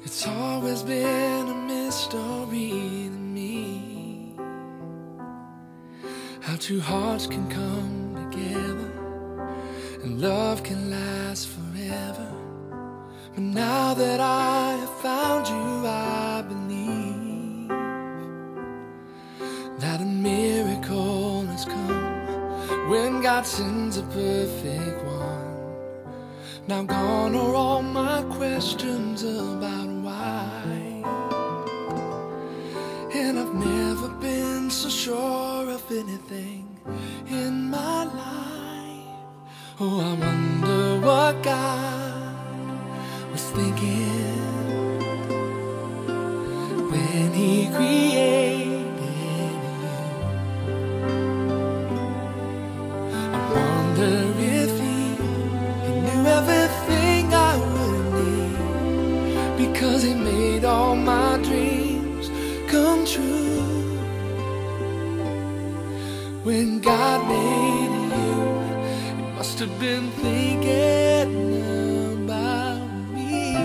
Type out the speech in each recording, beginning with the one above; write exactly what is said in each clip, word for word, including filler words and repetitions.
It's always been a mystery to me how two hearts can come together and love can last forever. But now that I have found you, I believe that a miracle has come when God sends a perfect one. Now gone are all my questions about why, and I've never been so sure of anything in my life. Oh, I wonder what God was thinking when He created you. I wonder if He, he knew everything I would need, because He made all my dreams come true. When God made you, He must have been thinking about me.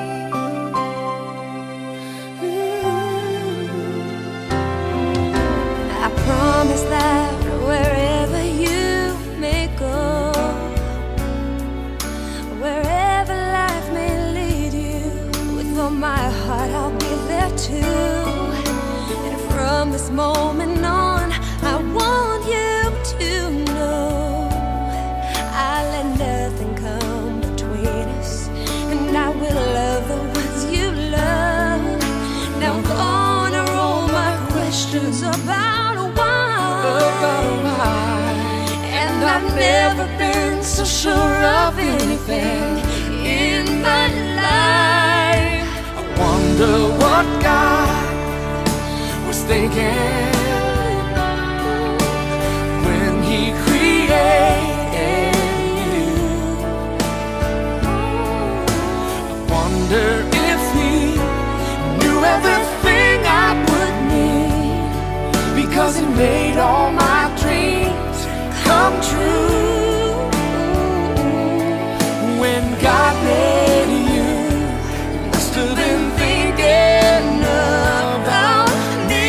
I promise that wherever you may go, wherever life may lead you, with all my heart I'll be there too. And from this moment on, I want you to know I let nothing come between us, and I will love the ones you love. Now gone are all my questions about why, About why, and I've never been so sure of anything in my life. I wonder what God was thinking when He created you. I wonder if He knew everything I would need, because He made all my dreams come true. When God made you, He must have been thinking about me.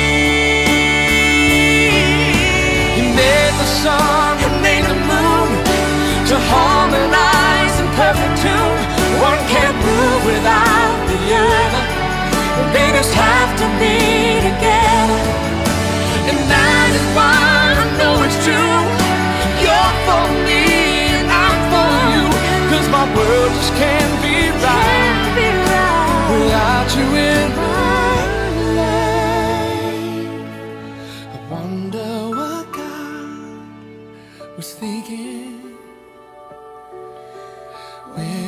He made the sun, He made the moon to harmonize in perfect tune. One can't move without the other, they just have to be together. And that is why I know it's true. You're for me and I'm for you, 'cause my world just can't be right Can't be right without you in my life. I wonder what God was thinking when